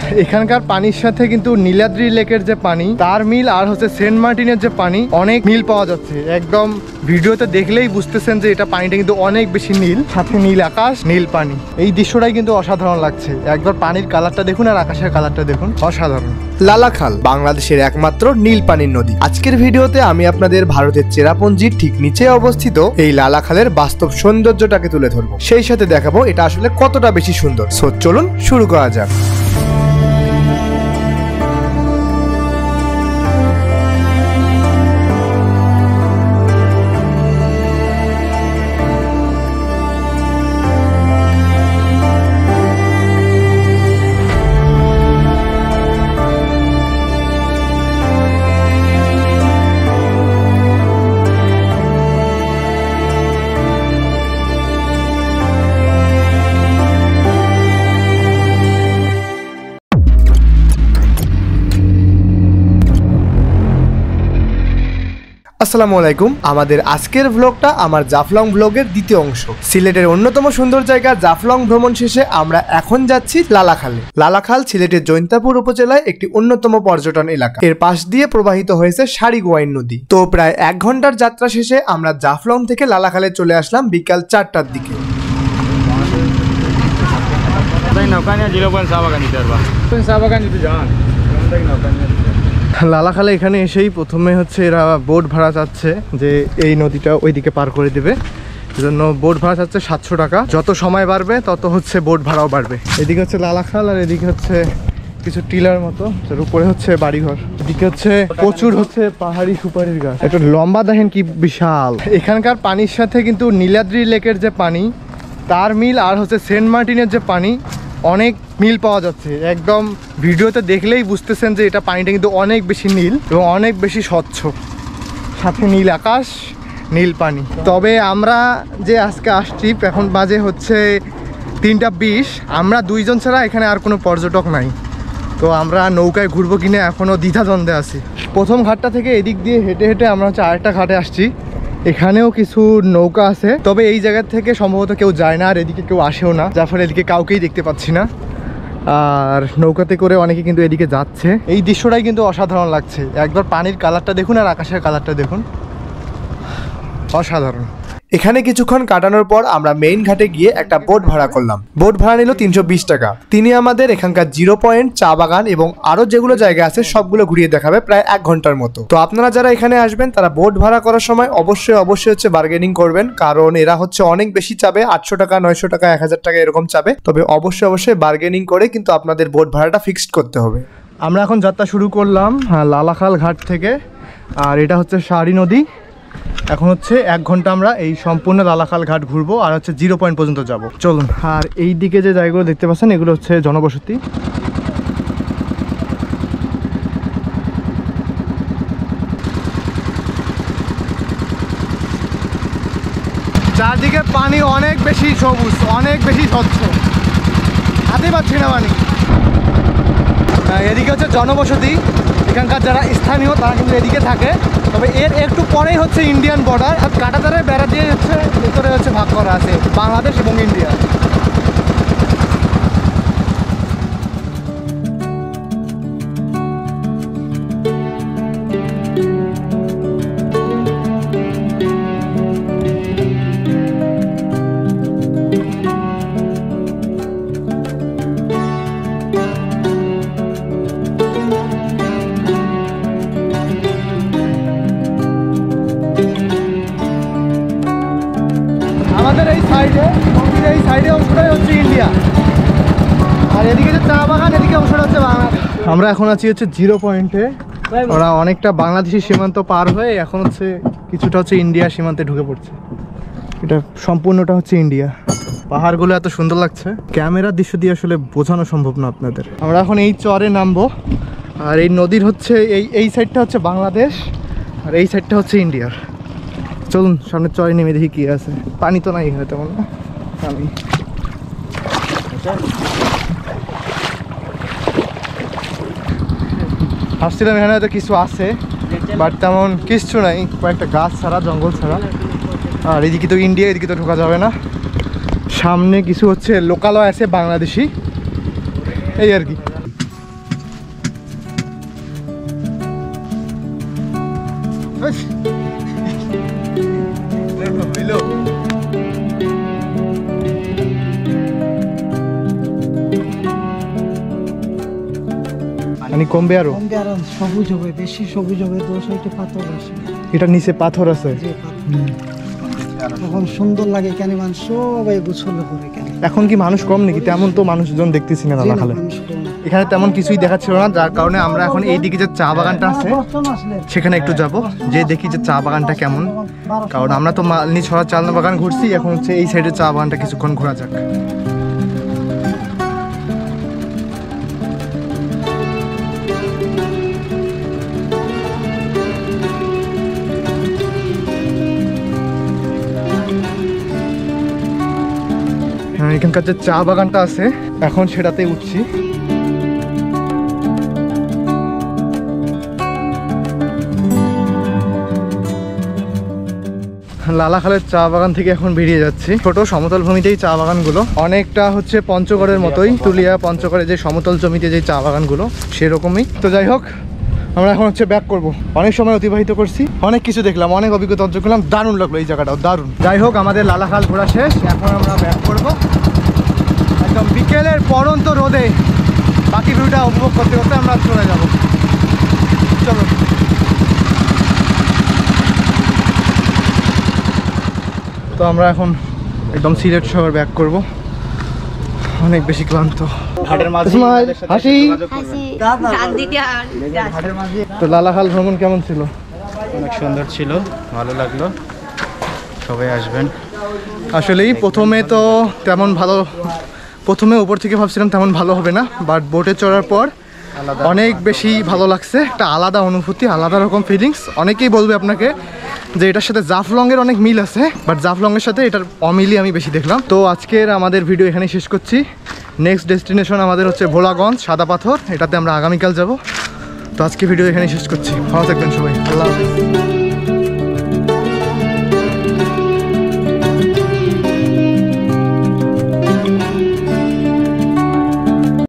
এখানকার পানির সাথে কিন্তু নীলাদ্রি লেকের যে পানি তার মিল আর হচ্ছে সেন্ট মার্টিনের যে পানি অনেক মিল পাওয়া যাচ্ছে। একদম ভিডিওতে দেখলেই বুঝতেছেন যে এটা পানিটা কিন্তু অনেক বেশি নীল, সাথে নীল আকাশ, নীল পানি। এই দৃশ্যটাই কিন্তু অসাধারণ লাগছে। একবার পানির কালারটা দেখুন আর আকাশের কালারটা দেখুন, অসাধারণ। লালাখাল বাংলাদেশের একমাত্র নীল পানির নদী। আজকের ভিডিওতে আমি আপনাদের ভারতের চেরাপুঞ্জির ঠিক নিচে অবস্থিত এই লালাখালের বাস্তব সৌন্দর্যটাকে তুলে ধরবো, সেই সাথে দেখাবো এটা আসলে কতটা বেশি সুন্দর। সো চলুন শুরু করা যাক। আসসালামু আলাইকুম। আমাদের আজকের ভ্লগটা আমার জাফলং ভ্লগের দ্বিতীয় অংশ। সিলেটের অন্যতম সুন্দর জায়গা জাফলং ভ্রমণ শেষে আমরা এখন যাচ্ছি লালাখালে। লালাখাল সিলেটের জৈন্তাপুর উপজেলায় একটি অন্যতম পর্যটন এলাকা। এর পাশ দিয়ে প্রবাহিত হয়েছে সারিগোয়াইন নদী। তো প্রায় 1 ঘন্টার যাত্রা শেষে আমরা জাফলং থেকে লালাখালে চলে আসলাম বিকাল 4টার দিকে। লালাখালে এখানে এসেই প্রথমে হচ্ছে এরা বোট ভাড়া চাচ্ছে যে এই নদীটা ওইদিকে পার করে দেবে, এজন্য বোট ভাড়া চাচ্ছে 700 টাকা। যত সময় বাড়বে তত হচ্ছে বোট ভাড়াও বাড়বে। এদিকে হচ্ছে লালাখাল আর এদিকে হচ্ছে কিছু টিলার মতো, যার উপরে হচ্ছে বাড়িঘর। এদিকে হচ্ছে প্রচুর হচ্ছে পাহাড়ি সুপারির গাছ। একটা লম্বা দেখেন কি বিশাল। এখানকার পানির সাথে কিন্তু নীলাদ্রি লেকের যে পানি তার মিল আর হচ্ছে সেন্ট মার্টিনের যে পানি অনেক মিল পাওয়া যাচ্ছে। একদম ভিডিওতে দেখলেই বুঝতেছেন যে এটা পানিটা কিন্তু অনেক বেশি নীল এবং অনেক বেশি স্বচ্ছ, সাথে নীল আকাশ, নীল পানি। তবে আমরা যে আজকে আসছি, এখন বাজে হচ্ছে 3টা 20, আমরা 2 জন ছাড়া এখানে আর কোনো পর্যটক নাই। তো আমরা নৌকায় ঘুরবো কিনা এখনও দ্বিধাদ্বন্দ্বে আছি। প্রথম ঘাটটা থেকে এদিক দিয়ে হেঁটে হেঁটে আমরা হচ্ছে আরেকটা ঘাটে আসছি। এখানেও কিছু নৌকা আছে, তবে এই জায়গা থেকে সম্ভবত কেউ যায় না আর এদিকে কেউ আসেও না, যার ফলে এদিকে কাউকেই দেখতে পাচ্ছি না। আর নৌকাতে করে অনেকে কিন্তু এদিকে যাচ্ছে। এই দৃশ্যটাই কিন্তু অসাধারণ লাগছে। একবার পানির কালারটা দেখুন আর আকাশের কালারটা দেখুন, অসাধারণ। এখানে কিছুক্ষণ কাটানোর পর আমরা মেইন ঘাটে গিয়ে একটা বোট ভাড়া করলাম। বোট ভাড়া নিল 320 টাকা। তিনি আমাদের এখানকার 0 পয়েন্ট, চা বাগান এবং আরো যেগুলো জায়গা আছে সবগুলো ঘুরিয়ে দেখাবে প্রায় 1 ঘন্টার মতো। তো আপনারা যারা এখানে আসবেন তারা বোট ভাড়া করার সময় অবশ্যই হচ্ছে বার্গেনিং করবেন, কারণ এরা হচ্ছে অনেক বেশি চাবে, 800 টাকা, 900 টাকা, 1000 টাকা এরকম চাবে। তবে অবশ্যই বার্গেনিং করে কিন্তু আপনাদের বোট ভাড়াটা ফিক্সড করতে হবে। আমরা এখন যাত্রা শুরু করলাম লালাখাল ঘাট থেকে, আর এটা হচ্ছে সারি নদী। এখন হচ্ছে 1 ঘন্টা আমরা এই সম্পূর্ণ লালাখাল ঘাট ঘুরবো আর হচ্ছে 0 পয়েন্ট পর্যন্ত যাব। চলুন। আর এই দিকে যে জায়গাগুলো দেখতে পাচ্ছেন এগুলো হচ্ছে জনবসতি। চারদিকে পানি অনেক বেশি সবুজ, অনেক বেশি স্বচ্ছ, হাতে পাচ্ছি না পানি। এদিকে হচ্ছে জনবসতি, এখানকার যারা স্থানীয় তারা কিন্তু এদিকে থাকে। তবে এর একটু পরেই হচ্ছে ইন্ডিয়ান বর্ডার, কাঁটাতারের বেড়া দিয়ে হচ্ছে ভিতরে হচ্ছে ভাগ করা আছে বাংলাদেশ এবং ইন্ডিয়া। আমাদের এই সাইডে অংশটাই হচ্ছে ইন্ডিয়া, আর এদিকে যে চা বাগান, এদিকে অংশটা হচ্ছে বাংলাদেশ। আমরা এখন আছি হচ্ছে 0 পয়েন্টে। ওরা অনেকটা বাংলাদেশি সীমান্ত পার হয়ে এখন হচ্ছে কিছুটা হচ্ছে ইন্ডিয়া সীমান্তে ঢুকে পড়ছে। এটা সম্পূর্ণটা হচ্ছে ইন্ডিয়া। পাহাড়গুলো এত সুন্দর লাগছে, ক্যামেরার দৃশ্য দিয়ে আসলে বোঝানো সম্ভব না আপনাদের। আমরা এখন এই চরে নামবো, আর এই নদীর হচ্ছে এই সাইডটা হচ্ছে বাংলাদেশ আর এই সাইডটা হচ্ছে ইন্ডিয়ার। চলুন সামনে চরে নেমে দেখি কি আছে। পানি তো নাই এখানে তেমন না, পানি। ভাবছিলাম এখানে হয়তো কিছু আছে, বাট তেমন কিছু নাই, কয়েকটা গাছ ছাড়া, জঙ্গল ছাড়া। আর এদিকে তো ইন্ডিয়া, এদিকে তো ঢোকা যাবে না। সামনে কিছু হচ্ছে লোকালয় আছে বাংলাদেশি, এই আর কি। পানি কমবে আরো? কমবে আর সবুজ হবে, বেশি সবুজ হবে, দো সাইডে পাথর আছে। এটা নিচে পাথর আছে। যে তখন সুন্দর লাগে, কেন মানুষ সবাই গোছল করে কেন। এখন কি মানুষ কম নাকি? তেমন তো মানুষজন দেখতেছি না লালাখালে। মানুষ কম। এখানে তেমন কিছুই দেখাচ্ছিল না, যার কারণে আমরা এখন এইদিকে যে চা বাগানটা আছে সেখানে একটু যাব, যে দেখি যে চা বাগানটা কেমন। কারণ আমরা তো মালনি ছড়া চালনা বাগান ঘুরছি, এখন হচ্ছে এই সাইডে চা বাগানটা কিছুক্ষণ ঘোরা যাক। এখানকার যে চা বাগানটা আছে এখন সেটাতে উঠছি। লালাখালের চা বাগান থেকে এখন বেরিয়ে যাচ্ছি। ছোট সমতল ভূমিতেই চা বাগানগুলো, অনেকটা হচ্ছে পঞ্চগড়ের মতোই, তুলিয়া পঞ্চগড়ের যে সমতল জমিতে যে চা বাগানগুলো সেরকমই। তো যাই হোক, আমরা এখন হচ্ছে ব্যাক করব। অনেক সময় অতিবাহিত করছি, অনেক কিছু দেখলাম, অনেক অভিজ্ঞতা অর্জন করলাম, দারুণ লাগলো এই জায়গাটাও দারুণ। যাই হোক, আমাদের লালাখাল ঘোরা শেষ, এখন আমরা ব্যাক করব। একদম বিকেলের পড়ন্ত রোদে বাকি ভিউটা উপভোগ করতে করতে আমরা চলে যাব। চলো। তো আমরা এখন একদম সিলেট শহর ব্যাক করব, অনেক বেশি ক্লান্ত। হাসি। তো লালাখাল ভ্রমণ কেমন ছিল? অনেক সুন্দর ছিল, ভালো লাগলো, সবাই আসবেন। আসলেই প্রথমে তো তেমন ভালো, প্রথমে উপর থেকে ভাবছিলাম তেমন ভালো হবে না, বাট বোটে চড়ার পর অনেক বেশি ভালো লাগছে। একটা আলাদা অনুভূতি, আলাদা রকম ফিলিংস। অনেকেই বলবে আপনাকে যে এটার সাথে জাফলংয়ের অনেক মিল আছে, বাট জাফলংয়ের সাথে এটার অমিলই আমি বেশি দেখলাম। তো আজকের আমাদের ভিডিও এখানেই শেষ করছি। নেক্সট ডেস্টিনেশন আমাদের হচ্ছে ভোলাগঞ্জ, সাদা পাথর, এটাতে আমরা আগামীকাল যাব। তো আজকে ভিডিও এখানেই শেষ করছি। ভালো থাকবেন সবাই, আল্লাহ হাফেজ।